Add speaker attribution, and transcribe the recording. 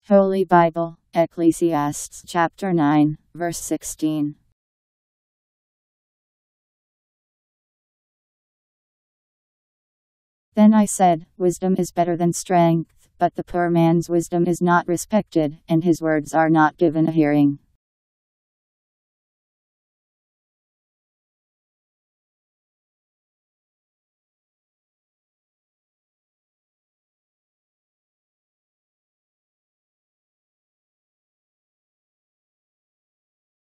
Speaker 1: Holy Bible Ecclesiastes Chapter 9, verse 16. Then I said, Wisdom is better than strength, but the poor man's wisdom is not respected, and his words are not given a hearing.